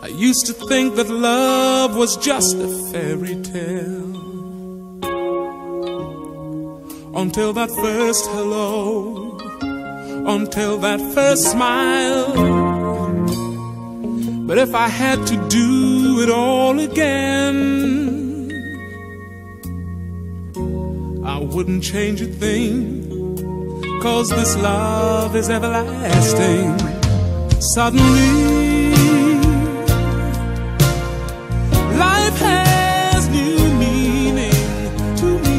I used to think that love was just a fairy tale, until that first hello, until that first smile. But if I had to do it all again, I wouldn't change a thing, 'cause this love is everlasting. Suddenly life has new meaning to me.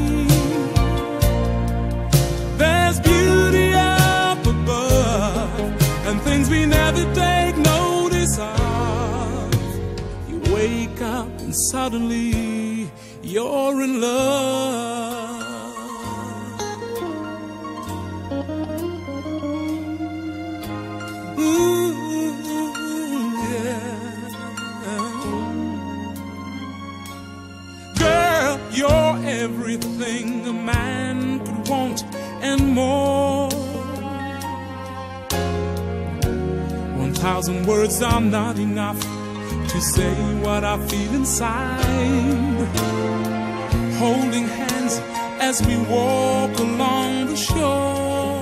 There's beauty up above and things we never take notice of. You wake up and suddenly you're in love. Ooh, yeah. Girl, you're everything a man could want and more. 1,000 words are not enough to say what I feel inside. Holding hands as we walk along the shore.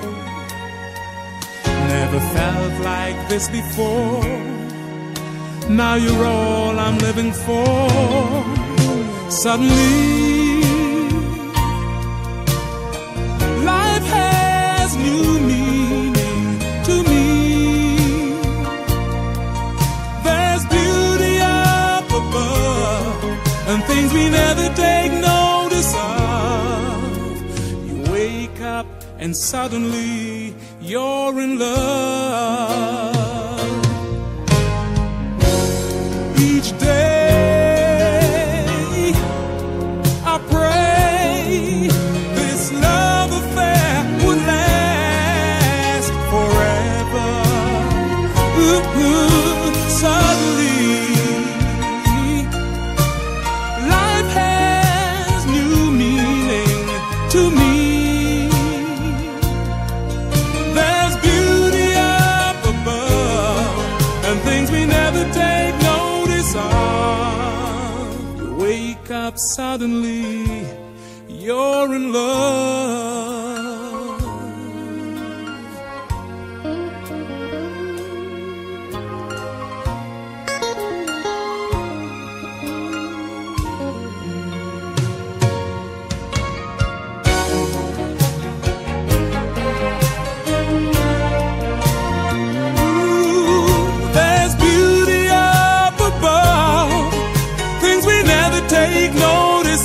Never felt like this before. Now you're all I'm living for. Suddenly life has new meaning to me. There's beauty up above and things we never take notice of. You wake up and suddenly you're in love. Each day I pray this love affair would last forever. Suddenly life has new meaning to me. There's beauty up above and things we never take notice of. You wake up suddenly, you're in love. Take notice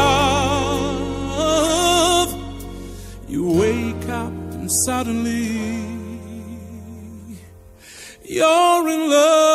of. You wake up and suddenly you're in love.